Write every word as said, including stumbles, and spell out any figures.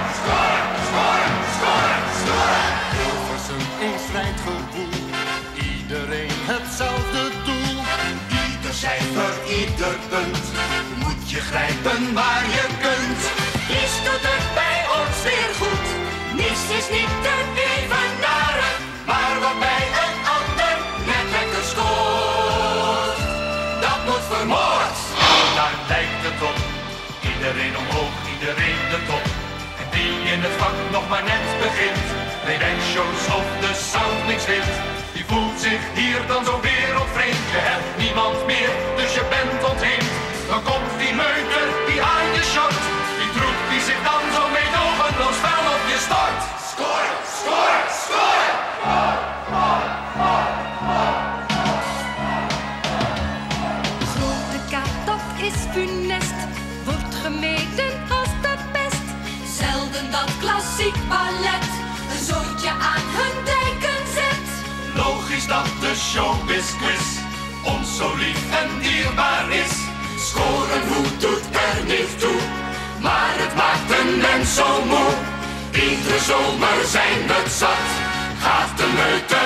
Score! ieder punt moet je grijpen waar je kunt. Lies doet het bij ons weer goed. Niets is niet te evenaren, Maar wat bij een ander net lekker scoort, dat moet vermoord. Daar lijkt het op, iedereen omhoog, iedereen de top. En wie in het vak nog maar net begint, bij wijnshows of de sound niks wint, die voelt zich hier dan zo wereldvreemd. Je hebt niemand meer, dus je bent ontheemd. Dan komt die meuter, die aan je short, die troep die zich dan zo meedogenloos fel op je stort. Score, score, score! grote kaart, dat is funest, wordt gemeden als de pest. Zelden dat klassiek ballet een zootje aan hun dijken zet. Logisch dat de showbiz quiz ons zo lief en dierbaar is. Scoren hoe doet er niet toe, maar het maakt een mens zo moe. Iedere zomer zijn we het zat, gaat de meute